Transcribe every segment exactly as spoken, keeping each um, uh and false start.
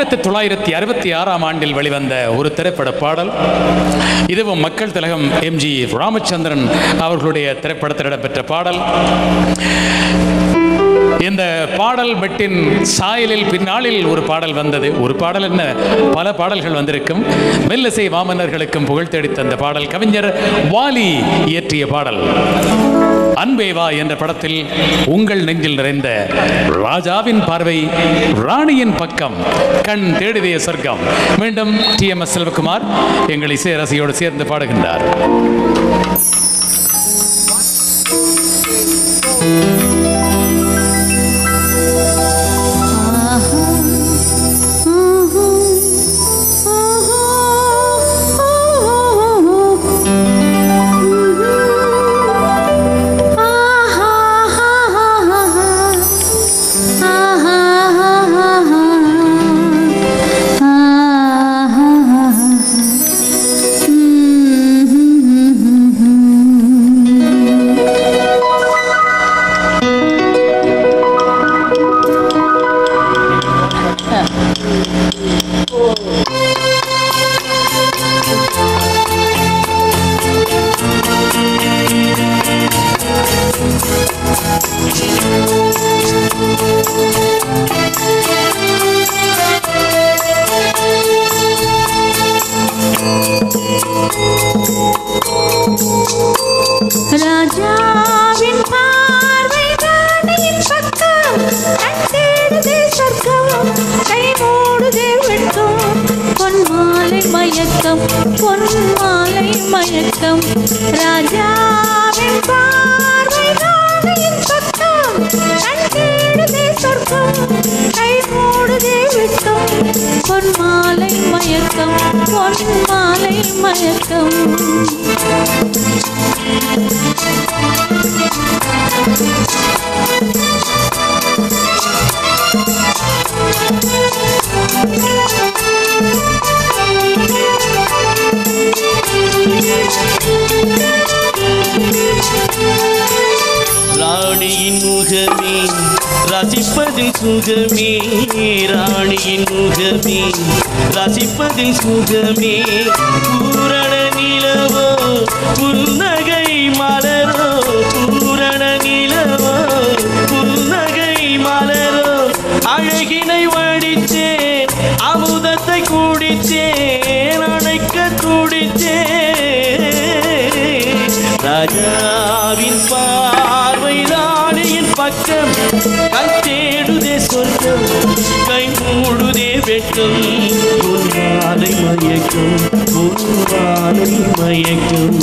ஆயிரத்தி தொள்ளாயிரத்தி அறுபத்தி ஆறாம் ஆண்டில் வெளிவந்த ஒரு திரைப்பட பாடல். இதுவும் மக்கள் திலகம் எம் ஜி ராமச்சந்திரன் அவர்களுடைய திரைப்படத்தில் இடம்பெற்ற பாடல். இந்த பாடல் மெட்டின் சாயலில் பின்னாளில் ஒரு பாடல் வந்தது. ஒரு பாடல் என்ன, பல பாடல்கள் வந்திருக்கும். மெல்லிசை வாமனர்களுக்கும் புகழ் தேடி தந்த பாடல் கவிஞர் வாலி இயற்றிய பாடல். அன்பே வா என்ற படத்தில் உங்கள் நெஞ்சில் நிறைந்த ராஜாவின் பார்வை ராணியின் பக்கம் கண் தேடுதே சொர்க்கம். மீண்டும் டி எம் எஸ் செல்வகுமார் எங்கள் இசை ரசியோடு சேர்ந்து பாடுகின்றார். ராஜாவின் பார்வை ராணியின் பக்கம் கண் தேடுதே சொர்க்கம் கை மூடுதே வெட்கம் பொன்மாலை மயக்கம் பொன்மாலை மயக்கம் ராஜாவின் பார்வை ராணியின் பக்கம் கண் தேடுதே சொர்க்கம் கை மூடுதே வெட்கம் பொன்மாலை மயக்கம் பொன்மாலை மயக்கம். ராணியின் முகமே ரசிப்பதில் சுகமே ராணியின் முகமே ரசிப்பதில் சுகமே பூரண நிலவோ புன்னகை மலரோ பூரண நிலவோ புன்னகை மலரோ அழகினை வடித்தேன் அமுதத்தை குடித்தேன் அணைக்க துடித்தேன் ராஜாவின் பார்வை ராணியின் பக்கம் கண் தேடுதே சொர்க்கம் கை மூடுதே வெட்கம் பொன்மாலை மயக்கம் பொன்மாலை மயக்கம்.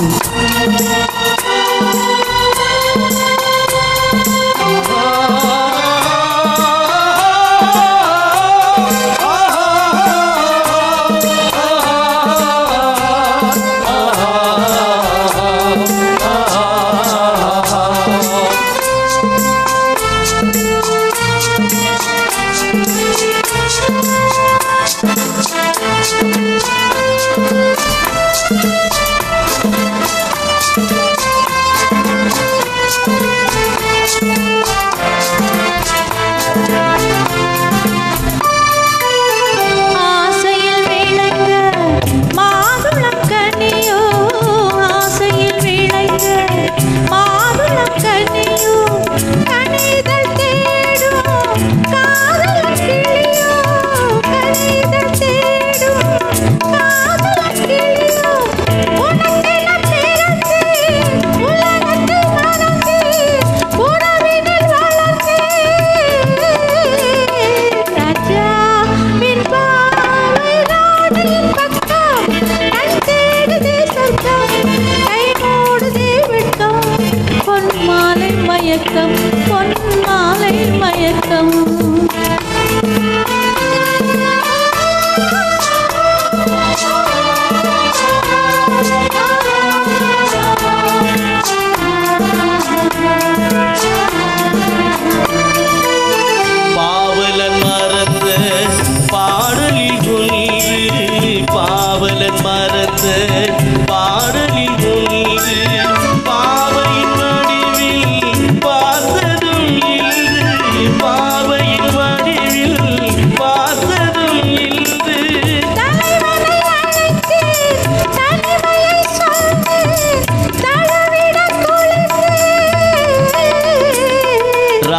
பொன்மாலை மயக்கம். பாவலன் மறந்த பாடலில் ஒன்று பாவலன் மறந்த பாடலில் ஒன்று பாவையின் வடிவில் பார்த்த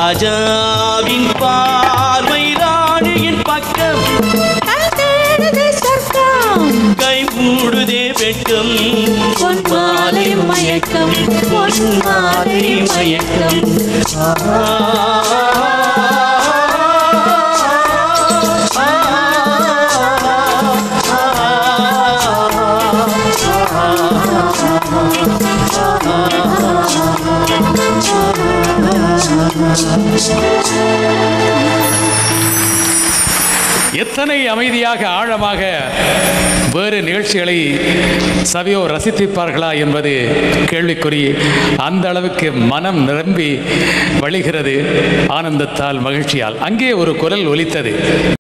ராஜாவின் பார்வை ராணியின் பக்கம் கண் தேடுதே சொர்க்கம் கை மூடுதே வெட்கம் பொன் மாலை மயக்கம் பொன் மாலை மயக்கம் எத்தனை அமைதியாக ஆழமாக வேறு நிகழ்ச்சிகளை சபையோர் ரசித்திருப்பார்களா என்பது கேள்விக்குறி. அந்த அளவுக்கு மனம் நிரம்பி வழிகிறது ஆனந்தத்தால், மகிழ்ச்சியால். அங்கே ஒரு குரல் ஒலித்தது.